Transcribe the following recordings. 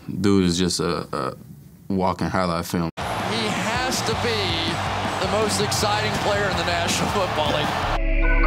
dude is just a walking highlight film. He has to be the most exciting player in the National Football League.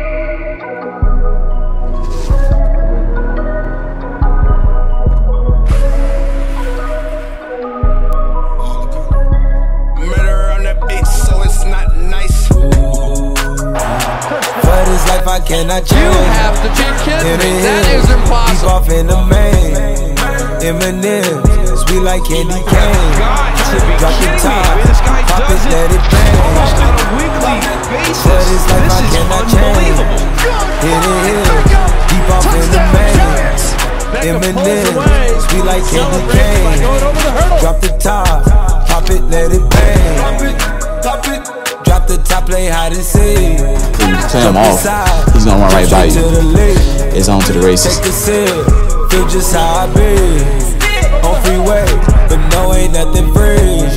I cannot change. You have to be kidding me. That is impossible. Keep off in the main. Eminem, sweet like candy cane. Drop the top, pop it, let it bang. Almost on a weekly basis. But it's like I cannot change. Hit it, keep off in the main. Eminem, sweet like candy cane. Drop the top, pop it, let it bang. Drop the top, play hide and seek. Turn him off, he's gonna run right by you. It's on to the races. Take a sip, feel just how I be. On freeway, but no, ain't nothing free.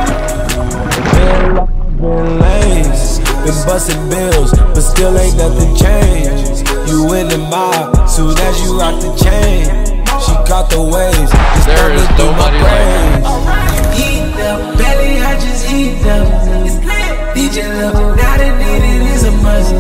Been lanes, been busting bills, but still ain't nothing changed. You in the mob, soon as you rock the chain. She caught the waves, just there is nobody like eat them, belly, I just eat them. DJ level, now the needed is a must.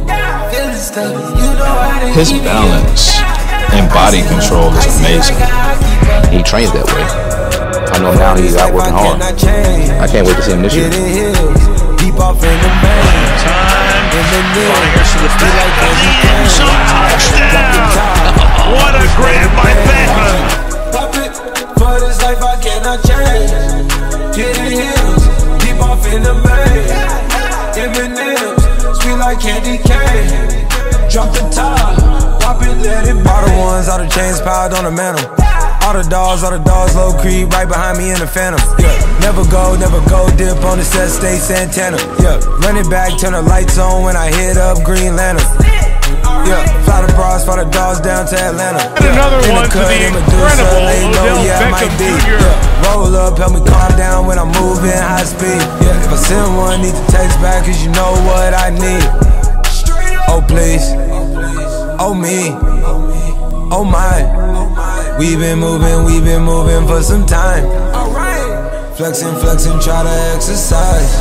His balance and body control is amazing. He trains that way. I know now he's out working hard. I can't wait to see him this year. Deep off in the main. Fires to the back of the end zone, touchdown! What a grab by Beckham! Pop it, for this life I cannot change. Get in hills, deep off in the main. Eminem, sweet like candy cane. Drop the top, pop it, let it bang. All the ones, all the chains piled on the mantle. All the dogs, low creep right behind me in the phantom. Yeah, never go, dip on the set, stay Santana. Yeah, run it back, turn the lights on when I hit up Green Lantern. Yeah, fly the bras, fly the dogs down to Atlanta. And another one to the incredible Odell Beckham Jr. Yeah, roll up, help me calm down when I'm moving high speed. Yeah, if I send one, need to text back, cause you know what I need. Oh please, oh me, oh my. We've been moving for some time. Flexing, try to exercise.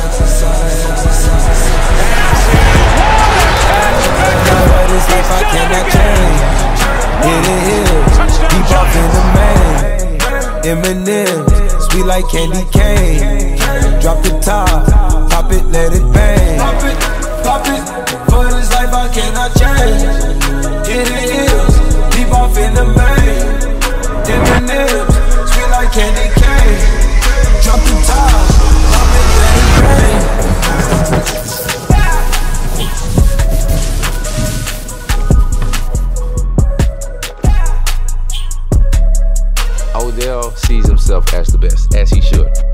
But it's life I cannot change. Hit it, deep off in the main. Eminem, sweet like candy cane. Drop the top, pop it, let it bang. Pop it, for this life I cannot change. Hit it, deep off in the main. Eminem, sweet like candy cane. Drop the top, pop it, let it bang. Odell sees himself as the best, as he should.